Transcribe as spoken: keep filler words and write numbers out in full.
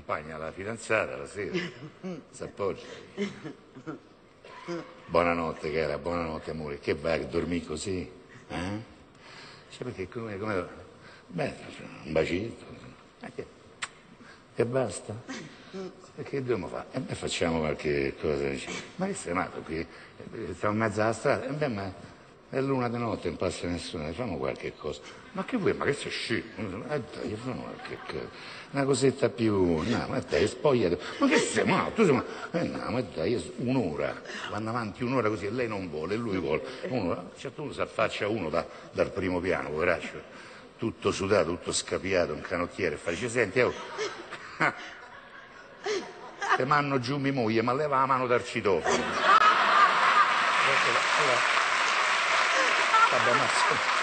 accompagna la fidanzata la sera, si appoggia. Buonanotte cara, buonanotte amore, che vai a dormire così? Eh? Cioè perché come, come... Beh, un bacetto, e che, e basta. E che dobbiamo fare? E beh, facciamo qualche cosa. Ma che sei matto qui? Stiamo in mezzo alla strada? E beh, ma è l'una di notte, non passa nessuno, facciamo qualche cosa. Ma che vuoi? Ma che sei scemo? Eh dai, facciamo qualche cosa. Una cosetta più... No, ma dai, spogliati. Ma che sei matto? Tu sei matto? Eh no, ma dai, un'ora. Vanno avanti un'ora così e lei non vuole e lui vuole. Un'ora. A un certo punto si affaccia uno da, dal primo piano, poveraccio, tutto sudato, tutto scapiato, un canottiere, e fa, dice, senti, oh... Te manno giù mia moglie, ma leva la mano dal citofono. Vabbè, ma...